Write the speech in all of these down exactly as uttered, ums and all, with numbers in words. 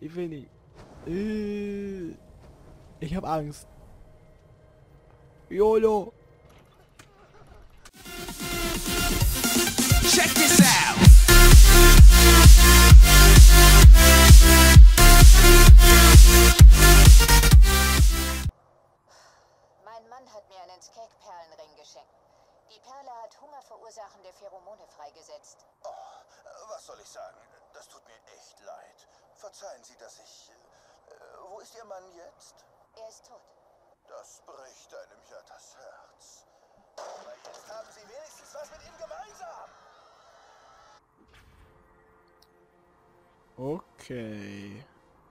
Ich will nicht. Äh, Ich hab Angst. YOLO. Check this out. Mein Mann hat mir einen Skeg-Perlenring geschenkt. Die Perle hat hungerverursachende Pheromone freigesetzt. Oh, was soll ich sagen? Das tut mir echt leid. Verzeihen Sie, dass ich... Äh, wo ist Ihr Mann jetzt? Er ist tot. Das bricht einem ja das Herz. Aber jetzt haben Sie wenigstens was mit ihm gemeinsam. Okay.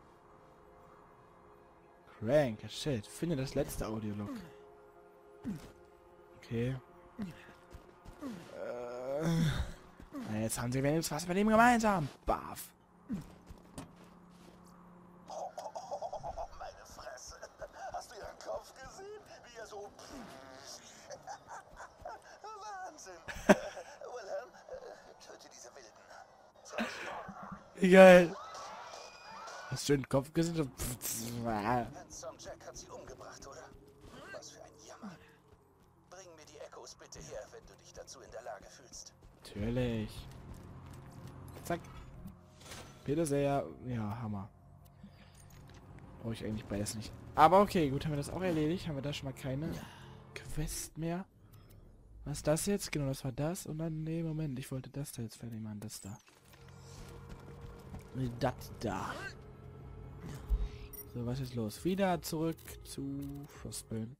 Crank, shit. Finde das letzte Audiolog. Okay. Äh, na, jetzt haben sie wenigstens was mit ihm gemeinsam. Baff. Oh, oh, oh, meine Fresse. Hast du Ihren Kopf gesehen? Wie er so... Wahnsinn. Wilhelm, töte diese Wilden. Wie geil. Hast du den Kopf gesehen? Handsome Jack hat sie umgebracht, oder? Was für ein Jammer. Bring mir die Echos bitte her, wenn du dich dazu in der Lage fühlst. Natürlich. Zack. Bitte sehr. Ja, Hammer. Brauche ich eigentlich beides nicht. Aber okay, gut, haben wir das auch erledigt. Haben wir da schon mal keine Quest mehr. Was ist das jetzt? Genau, das war das. Und dann, nee, Moment, ich wollte das da jetzt fertig machen. Das da. Das da. So, was ist los? Wieder zurück zu Frostburn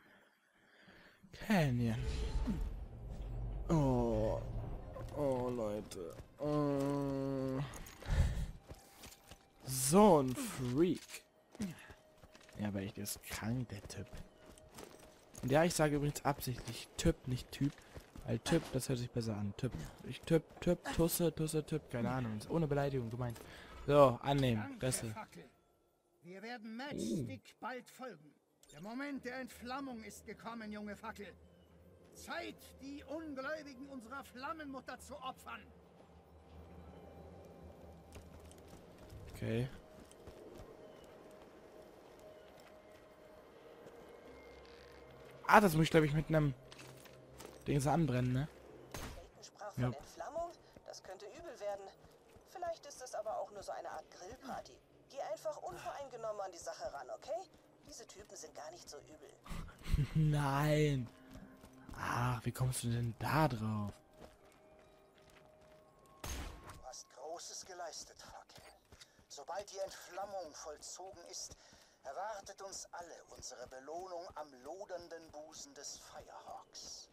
Canyon. Oh. Oh, Leute. Oh. So ein Freak. Ja, aber echt, der ist krank, der Typ. Und ja, ich sage übrigens absichtlich Typ, nicht Typ. Weil Typ, das hört sich besser an. Typ. Ich Typ, Typ, Tusse, Tusse, Typ, keine Ahnung. Ist ohne Beleidigung gemeint. So, annehmen. Beste. Wir werden Matchstick bald folgen. Der Moment der Entflammung ist gekommen, junge Fackel. Zeit, die Ungläubigen unserer Flammenmutter zu opfern. Okay. Ah, das muss ich, glaube ich, mit einem Ding so anbrennen, ne? Nathan sprach von Ja. Entflammung. Das könnte übel werden. Vielleicht ist es aber auch nur so eine Art Grillparty. Geh einfach unvoreingenommen an die Sache ran, okay? Diese Typen sind gar nicht so übel. Nein. Ach, wie kommst du denn da drauf? Du hast Großes geleistet, Fackel. Sobald die Entflammung vollzogen ist, erwartet uns alle unsere Belohnung am lodernden Busen des Firehawks.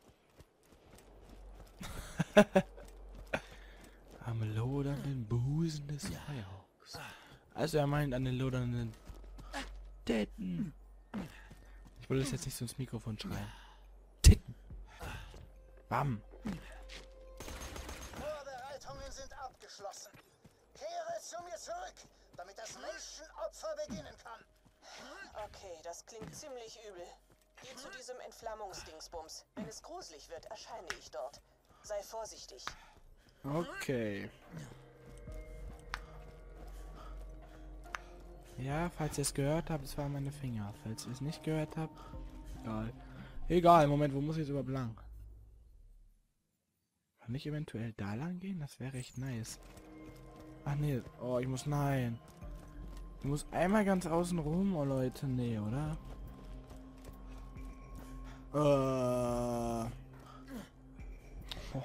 Am lodernden Busen des Firehawks. Also er meint an den lodernden Titten. Ich wollte das jetzt nicht so ins Mikrofon schreien. Titten. Bam. Vorbereitungen sind abgeschlossen. Kehre zu mir zurück, damit das Menschenopfer beginnen kann. Okay, das klingt ziemlich übel. Geh zu diesem Entflammungsdingsbums. Wenn es gruselig wird, erscheine ich dort. Sei vorsichtig. Okay. Ja, falls ihr es gehört habt, es waren meine Finger. Falls ihr es nicht gehört habt, egal. Egal, Moment, wo muss ich jetzt überhaupt lang? Kann ich eventuell da lang gehen? Das wäre echt nice. Ach nee, oh, ich muss, nein. Ich muss einmal ganz außen rum, oh Leute, nee, oder? Äh. Oh.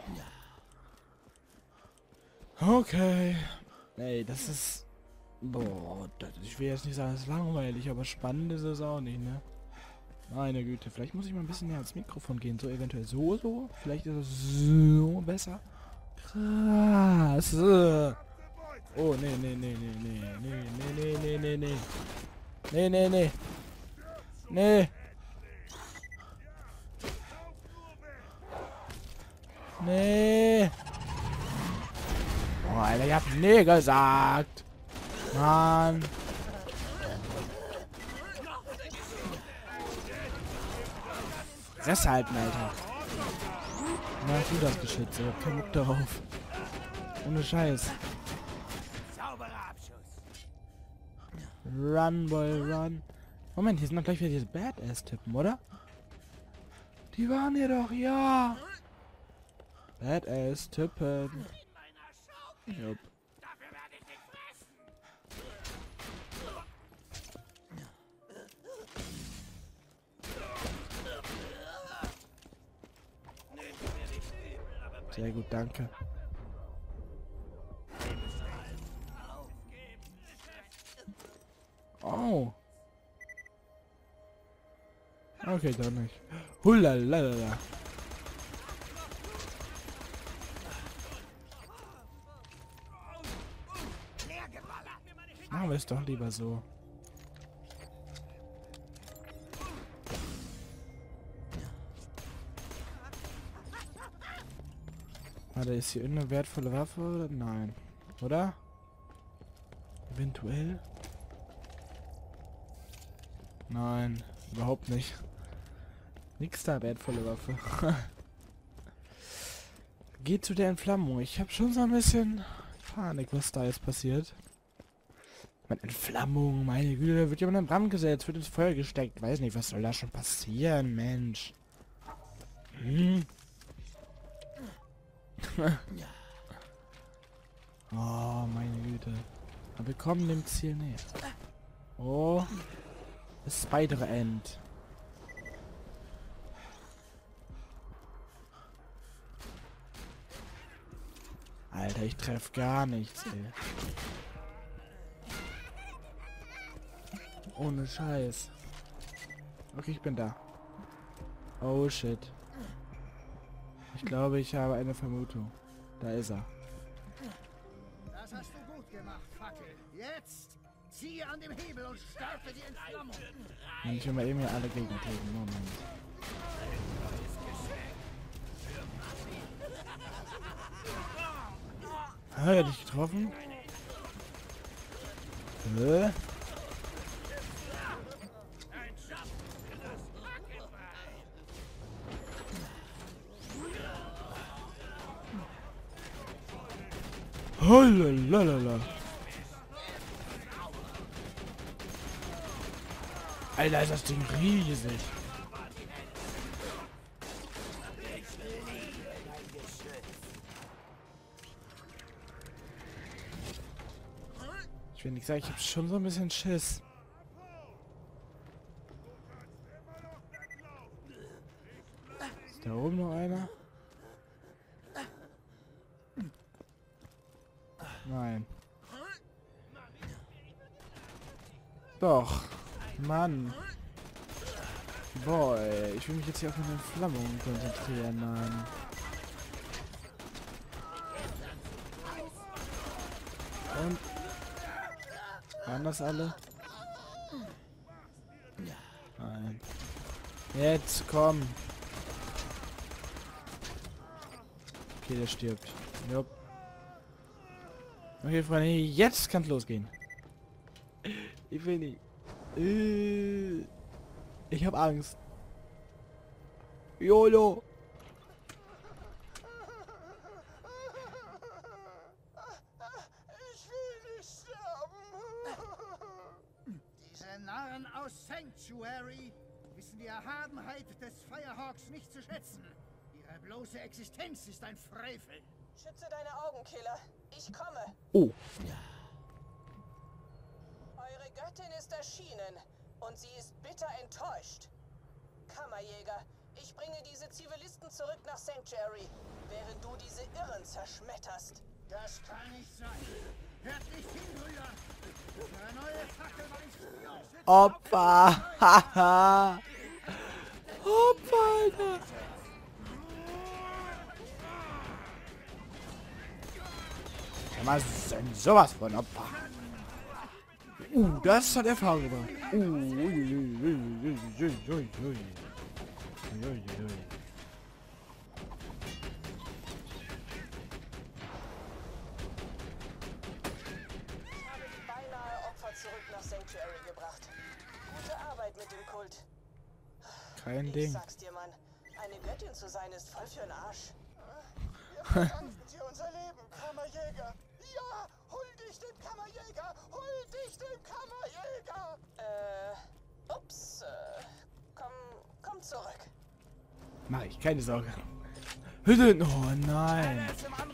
Okay. Ey, das ist... Boah, das, ich will jetzt nicht sagen, es ist langweilig, aber spannend ist es auch nicht, ne? Meine Güte, vielleicht muss ich mal ein bisschen näher ans Mikrofon gehen. So eventuell so, so. Vielleicht ist es so besser. Krass. Oh, nee, nee, nee, nee, nee, nee, nee, nee, nee, nee. Nee, nee, nee. Nee. Nee. Oh, Alter, ihr habt nee gesagt. Mann. Fresse halten, Alter. Na, tu das Geschütz, ich hab keinen Bock darauf. Ohne Scheiß. Sauberer Abschuss. Run, boy, run. Moment, hier sind doch gleich wieder diese Badass-Typen, oder? Die waren hier doch, ja. Badass-Typen. Jupp. Sehr gut, danke. Oh. Okay, doch nicht. Hulalala. Machen wir es doch lieber so. Warte, ist hier irgendeine wertvolle Waffe oder? Nein. Oder? Eventuell? Nein, überhaupt nicht. Nix da, wertvolle Waffe. Geht zu der Entflammung. Ich habe schon so ein bisschen Panik, was da jetzt passiert. Meine Entflammung, meine Güte, da wird jemand in Brand gesetzt, wird ins Feuer gesteckt. Weiß nicht, was soll da schon passieren, Mensch. Hm? Oh, meine Güte. Aber wir kommen dem Ziel näher. Oh. Das weitere End. Alter, ich treffe gar nichts, ey. Ohne Scheiß. Okay, ich bin da. Oh shit. Ich glaube, ich habe eine Vermutung. Da ist er. Das hast du gut gemacht, Fackel. Jetzt ziehe an dem Hebel und starte die Entflammung. Und ich will mal eben hier alle Gegner töten. Moment. Ah, hätte ich getroffen? Hä? Holalala. Alter, ist das Ding riesig. Ich will nicht sagen, ich habe schon so ein bisschen Schiss. Ist da oben noch einer? Nein. Doch. Mann. Boah, ey. Ich will mich jetzt hier auf meine Entflammung konzentrieren, Mann. Und? Waren das alle? Nein. Jetzt, komm. Okay, der stirbt. Jupp. Okay, Freunde, jetzt kann's losgehen. Ich will nicht. Ich hab Angst. YOLO. Ich will nicht sterben. Diese Narren aus Sanctuary wissen die Erhabenheit des Firehawks nicht zu schätzen. Ihre bloße Existenz ist ein Frevel. Schütze deine Augen, Killer. Ich komme. Oh. Eure Göttin ist erschienen und sie ist bitter enttäuscht. Kammerjäger, ich bringe diese Zivilisten zurück nach Sanctuary, während du diese Irren zerschmetterst. Das kann nicht sein. Hört nicht hin, Brüder. Unsere neue Fackel war nicht Spion. Opfer. Haha. Opfer, Alter. Was denn sowas von Opfer? Uh, das hat Erfahrung gemacht. Uh, ui, ui, ui, ui, ui, ui, ui. Ui, ui, ui. Ich habe beinahe Opfer zurück nach Sanctuary gebracht. Gute Arbeit mit dem Kult. Kein Ich Ding. sag's dir, Mann. Eine Göttin zu sein ist voll für'n Arsch. Wir verdanken dir unser Leben, Kammerjäger. Ja, hol dich dem Kammerjäger. Hol dich dem Kammerjäger. Mach ich, keine Sorge. Hütte. Oh nein.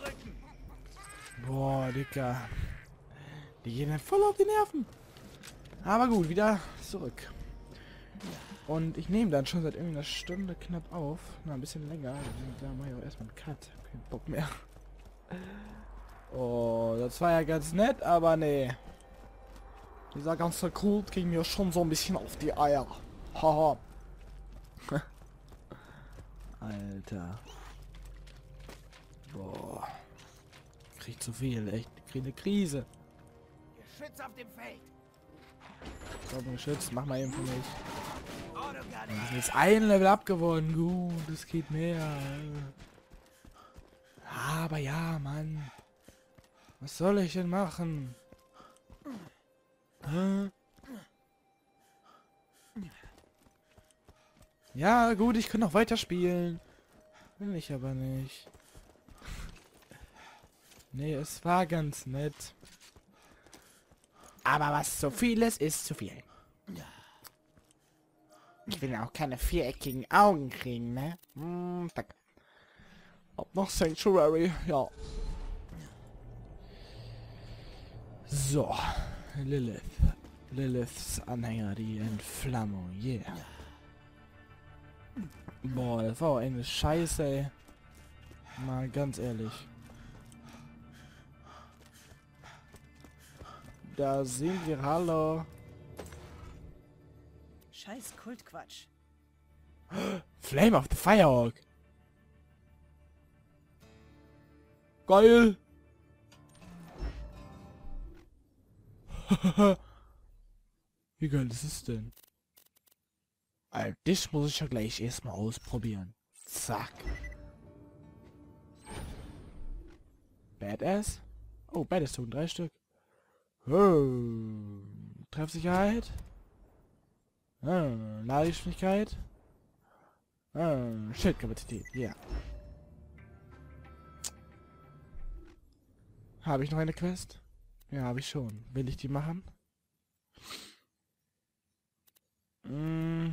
Boah, Dicker. Die gehen halt voll auf die Nerven. Aber gut, wieder zurück. Und ich nehme dann schon seit irgendwie einer Stunde knapp auf. Na, ein bisschen länger. Da mache ich auch erstmal einen Cut. Kein Bock mehr. Oh, das war ja ganz nett, aber nee. Dieser ganze Kult ging mir schon so ein bisschen auf die Eier. Haha. Alter. Boah. Krieg zu viel, echt. Krieg eine Krise. Geschütz auf dem Feld. Komm, Geschütz, mach mal eben für mich. Wir sind jetzt ein Level abgewonnen. Gut, es geht mehr. Aber ja, Mann. Was soll ich denn machen? Hä? Ja, gut, ich kann noch weiterspielen. Will ich aber nicht. Nee, es war ganz nett. Aber was zu viel ist, ist zu viel. Ich will auch keine viereckigen Augen kriegen, ne? Hm, danke. Ob noch Sanctuary, ja. So, Lilith. Liliths Anhänger, die Entflammung, yeah. Boah, das war auch eine Scheiße, ey. Mal ganz ehrlich. Da sind wir, hallo. Scheiß Kultquatsch. Flame of the Firehawk. Geil. Wie geil ist es denn? Alter, das muss ich ja gleich erstmal ausprobieren. Zack. Badass? Oh, Badass tun drei Stück. Oh. Treffsicherheit. Ah, Ladegeschwindigkeit. Ah, Schildkapazität, ja. Habe ich noch eine Quest? Ja, habe ich schon. Will ich die machen? Mm.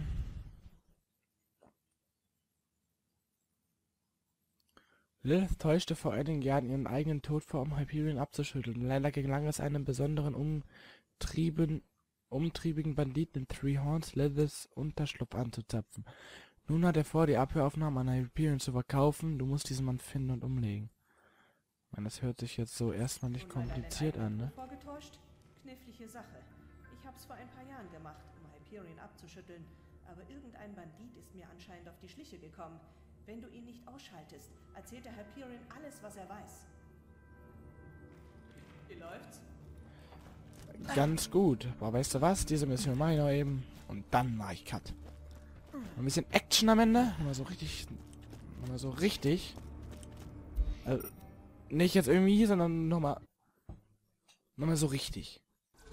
Lilith täuschte vor einigen Jahren ihren eigenen Tod vor, um Hyperion abzuschütteln. Leider gelang es einem besonderen umtrieben, umtriebigen Banditen in Three Horns, Liliths Unterschlupf anzuzapfen. Nun hat er vor, die Abhöraufnahmen an Hyperion zu verkaufen. Du musst diesen Mann finden und umlegen. Ich meine, das hört sich jetzt so erstmal nicht kompliziert an, ne? Vorgetäuscht? Knifflige Sache. Ich hab's vor ein paar Jahren gemacht, um Hyperion abzuschütteln, aber irgendein Bandit ist mir anscheinend auf die Schliche gekommen. Wenn du ihn nicht ausschaltest, erzählt der Hyperion alles, was er weiß. Wie läuft's? Ganz gut. Aber weißt du was? Diese Mission mache ich noch eben. Und dann mache ich Cut. Ein bisschen Action am Ende. Mal so richtig. Mal so richtig. Also, nicht jetzt irgendwie, sondern nochmal. Nochmal so richtig.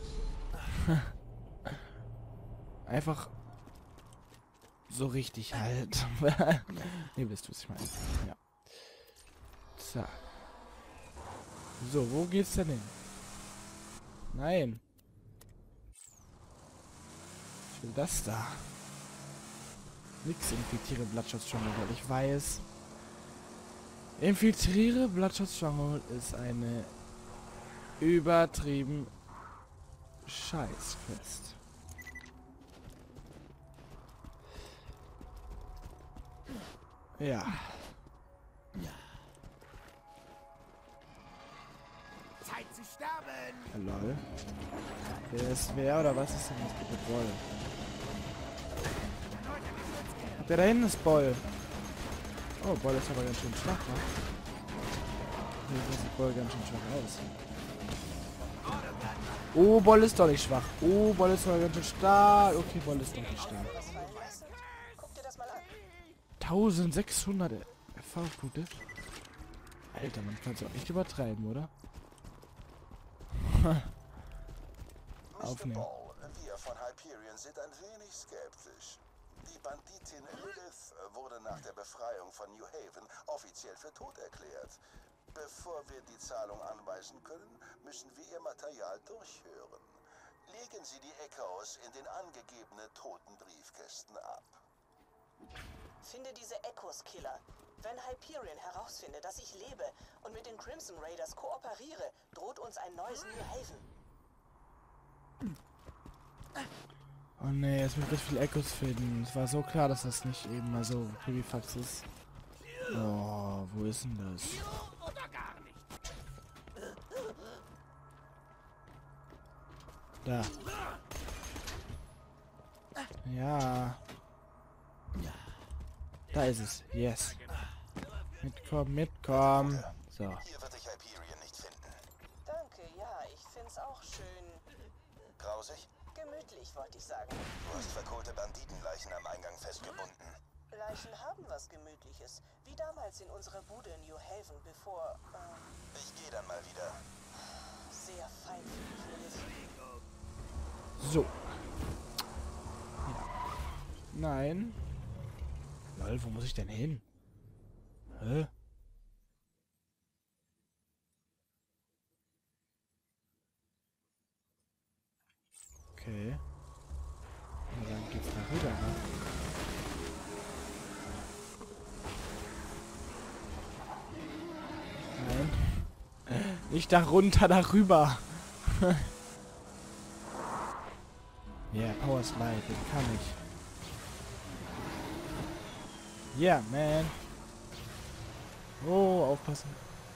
Einfach. So richtig halt. Ne, wisst du, was ich meine. Ja. So. So, wo geht's denn hin? Nein. Ich will das da. Nix infiltriere Bloodshot Stronghold. Ich weiß. Infiltriere Bloodshot Stronghold ist eine übertrieben Scheiß-Quest. Ja. Zeit zu sterben! Ja, lol. Wer ist wer oder was ist denn das bitte Boll? Der da hinten ist Boll. Oh, Boll ist aber ganz schön schwach, ne? Hier sieht Boll ganz schön schwach aus. Oh, Boll ist doch nicht schwach. Oh, Boll ist doch ganz schön stark. Okay, Boll ist doch nicht stark. Guck dir das mal an. eintausendsechshundert Erfahrungspunkte. Alter, man kann es auch echt übertreiben, oder? Aufnehmen. Ball, wir von Hyperion sind ein wenig skeptisch. Die Banditin Lilith wurde nach der Befreiung von New Haven offiziell für tot erklärt. Bevor wir die Zahlung anweisen können, müssen wir ihr Material durchhören. Legen Sie die Echoes in den angegebenen toten Briefkästen ab. Finde diese Echos-Killer. Wenn Hyperion herausfindet, dass ich lebe und mit den Crimson Raiders kooperiere, droht uns ein neues New Haven. Oh ne, jetzt muss ich richtig viele Echos finden. Es war so klar, dass das nicht eben mal so Pipifax ist. Oh, wo ist denn das? Da. Ja. Da ist es. Yes. Mitkommen, mitkommen. So. Hier wird dich Hyperion nicht finden. Danke, ja, ich find's auch schön Grausig? gemütlich, wollte ich sagen. Du hast verkohlte Banditenleichen am Eingang festgebunden. Leichen haben was Gemütliches, wie damals in unserer Bude in New Haven, bevor, ähm, Ich gehe dann mal wieder. sehr feinfühlig. So. Ja. Nein. Lol, wo muss ich denn hin? Hä? Okay. Und dann geht's da rüber, ne? Nein. Nicht da runter, da rüber. Ja, yeah, Power Slide, den kann ich. Yeah, man. Oh, aufpassen.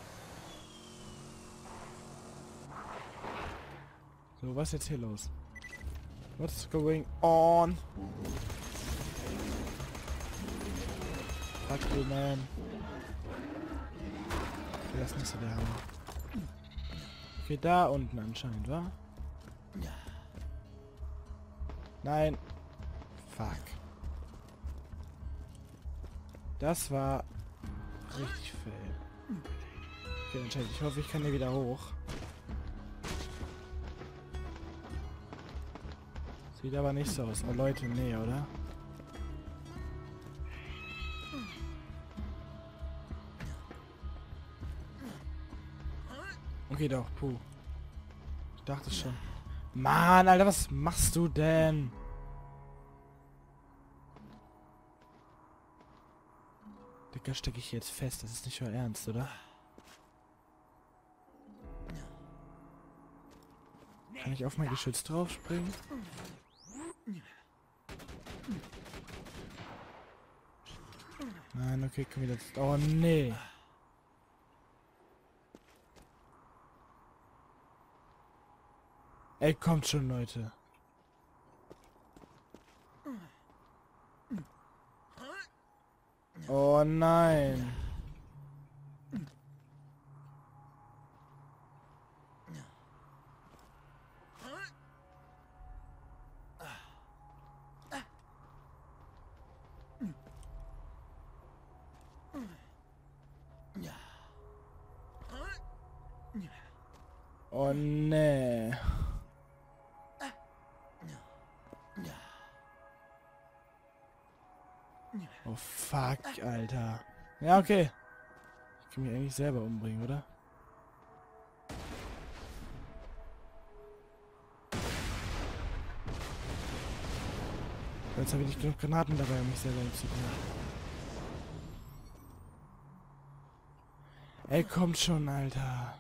So, was ist jetzt hier los? What's going on? Fuck you, man. Okay, das ist nicht so der Hammer. Okay, da unten anscheinend, wa? Nein. Fuck. Das war richtig fail. Okay, anscheinend. Ich hoffe, ich kann hier wieder hoch. Sieht aber nicht so aus. Oh Leute, nee, oder? Okay, doch, puh. Ich dachte schon. Mann, Alter, was machst du denn? Digga, stecke ich jetzt fest. Das ist nicht euer Ernst, oder? Kann ich auf mein Geschütz draufspringen? Nein, okay, komm wieder. Oh, nee. Ey, kommt schon, Leute. Oh nein. Oh nee. Oh fuck, Alter. Ja, okay. Ich kann mich eigentlich selber umbringen, oder? Jetzt habe ich nicht genug Granaten dabei, um mich selber umzubringen. Ey, kommt schon, Alter.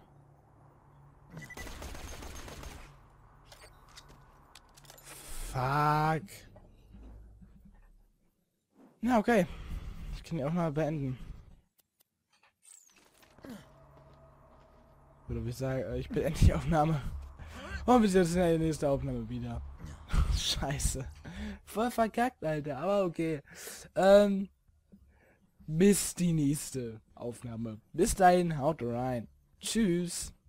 Fuck. Na, okay. Ich kann die auch mal beenden. Oder wie ich sage, ich beende die Aufnahme. Und bis jetzt in der nächsten Aufnahme wieder. Scheiße. Voll verkackt, Alter. Aber okay. Ähm, bis die nächste Aufnahme. Bis dahin, haut rein. Tschüss.